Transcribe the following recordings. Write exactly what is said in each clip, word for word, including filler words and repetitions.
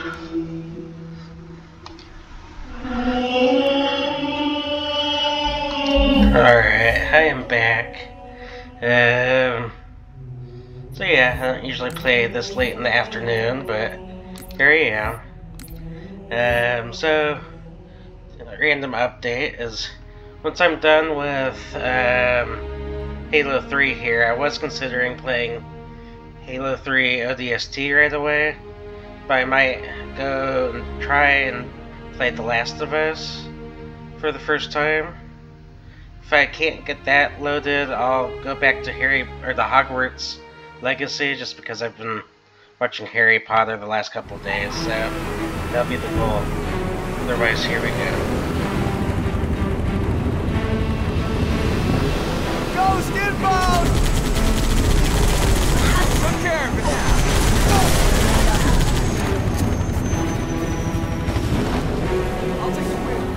Alright, I am back. Um, so yeah, I don't usually play this late in the afternoon, but here I am. Um, so, a random update is, once I'm done with um, Halo three here, I was considering playing Halo three O D S T right away, but I might go and try and play The Last of Us for the first time. If I can't get that loaded, I'll go back to Harry or the Hogwarts Legacy, just because I've been watching Harry Potter the last couple of days, so that'll be the goal. Otherwise, here we go. Ghost inbound! Took care of it now. I'll take the wheel.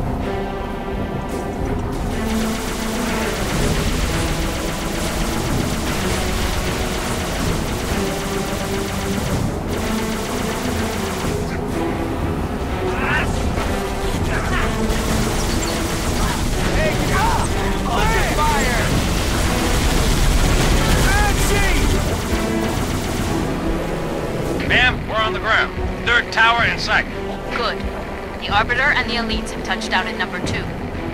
Ma'am, we're on the ground. Third tower in sight. Good. The Arbiter and the Elites have touched down at number two.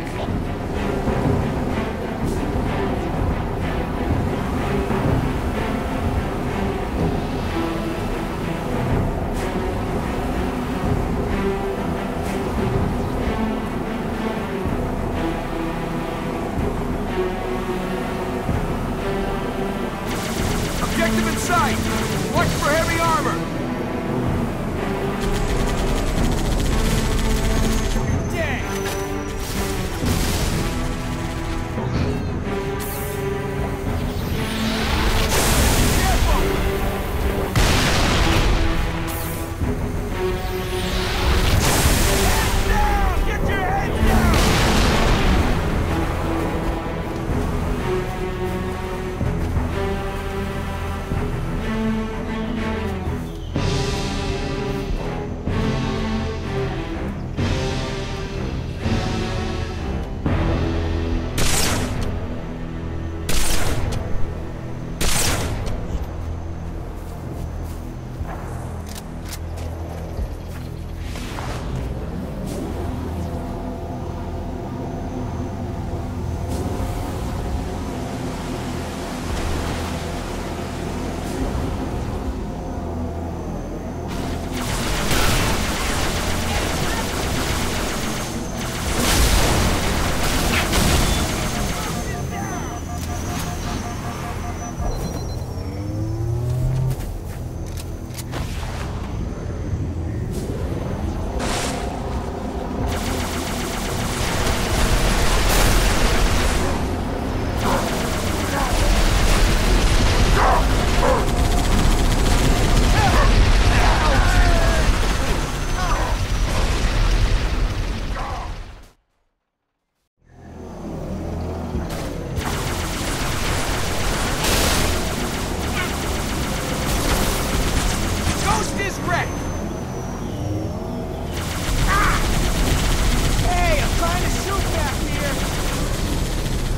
Objective in sight! Watch for heavy armor! Dang! Careful! Heads down! Get your heads down! Ghost is wrecked! Ah! Hey, I'm trying to shoot back here!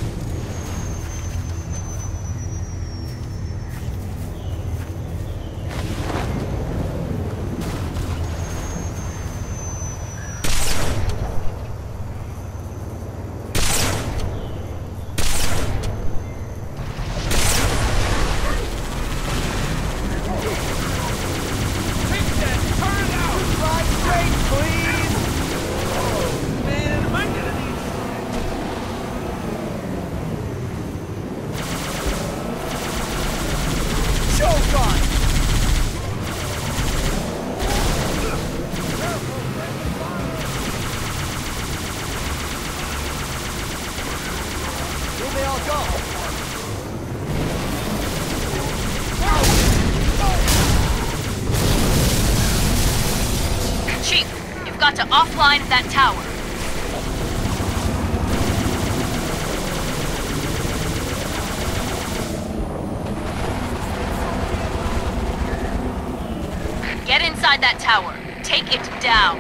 Take that! Turn it out! Right straight, please! Oh, man, am I gonna need... Shogun! Where'd they all go? Chief, you've got to offline that tower. Get inside that tower. Take it down.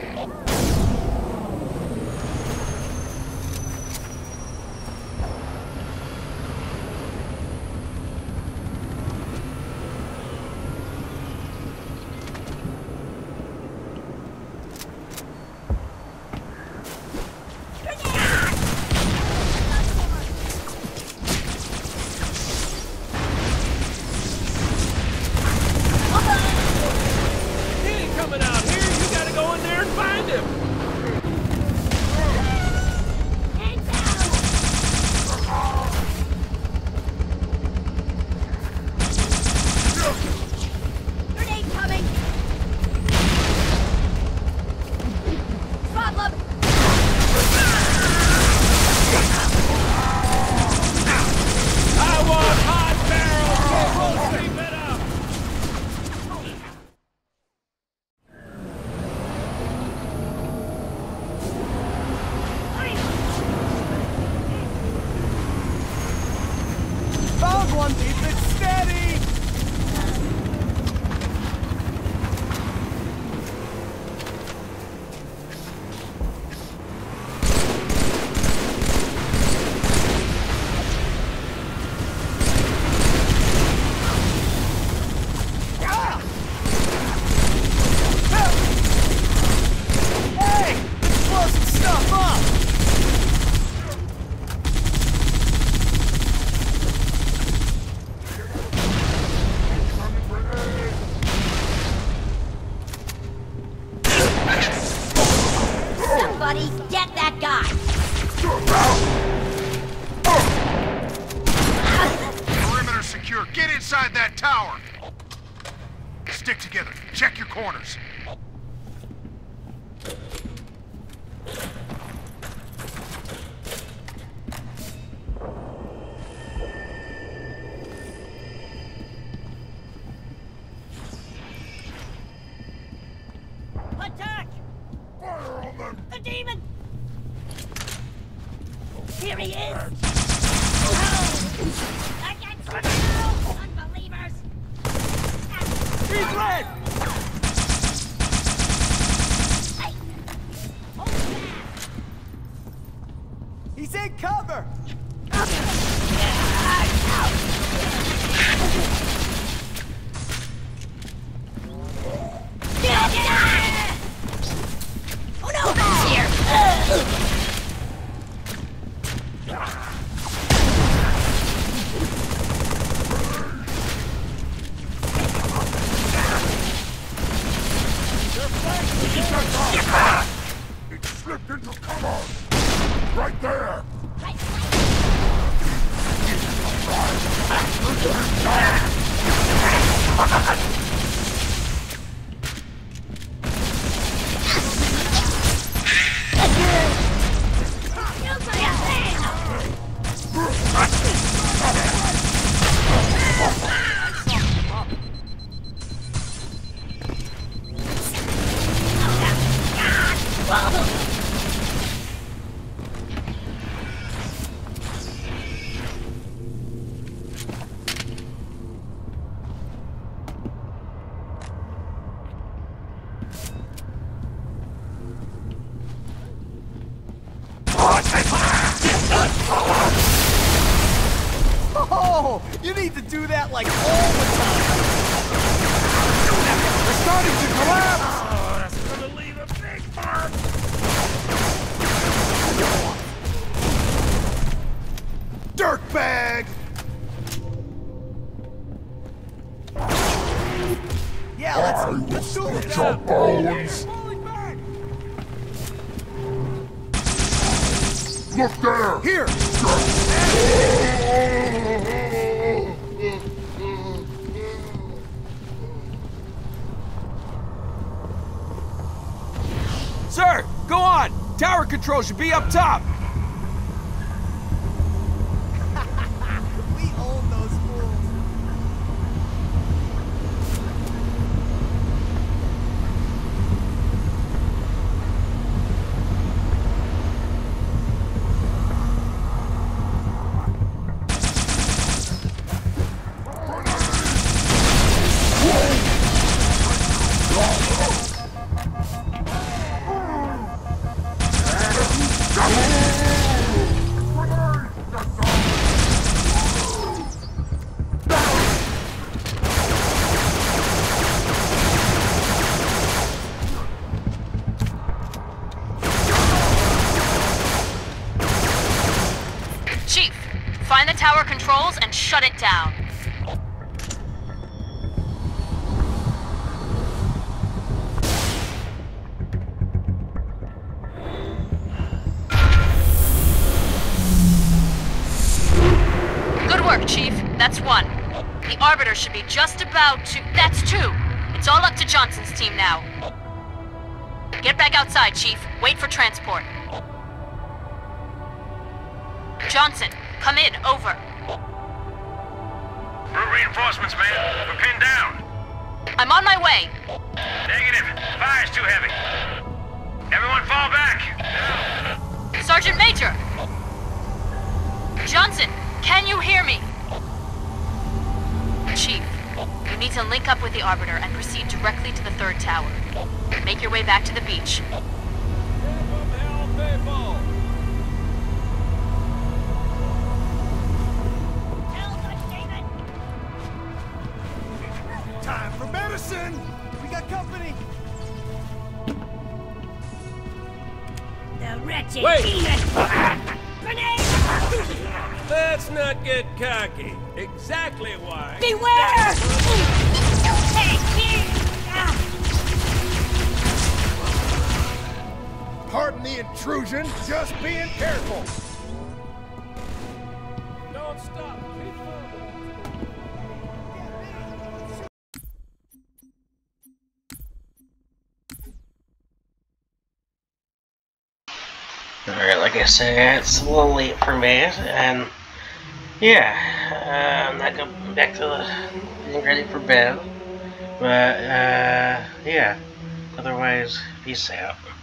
Get that guy! Perimeter secure. Get inside that tower! Stick together. Check your corners. Attack! The demon! Here he is! Oh! Against you, unbelievers! He's red! Hey! Hold fast! He's in cover! Oh no! He's here! It slipped into cover! Right there! Oh, you need to do that like all the time. We're starting to collapse. Oh, that's gonna leave a big mark! Dirtbag! Yeah, let's let's do it. Your bones! Look there! Here. Sir, go on. Tower control should be up top. We own those fools. tower controls and shut it down. Good work, Chief. That's one. The Arbiter should be just about to... That's two. It's all up to Johnson's team now. Get back outside, Chief. Wait for transport. Johnson, come in. Over. Route reinforcements, man. We're pinned down. I'm on my way. Negative. Fire's too heavy. Everyone fall back. Sergeant Major! Johnson, can you hear me? Chief, you need to link up with the Arbiter and proceed directly to the third tower. Make your way back to the beach. Time for medicine! We got company! The wretched Wait. demon! Grenade! Let's not get cocky. Exactly why. Beware! Hey, here! Pardon the intrusion, just being careful! Don't stop. Keep Alright, like I said, it's a little late for me, and yeah, uh, I'm not going back to the, getting ready for bed, but uh, yeah, otherwise, peace out.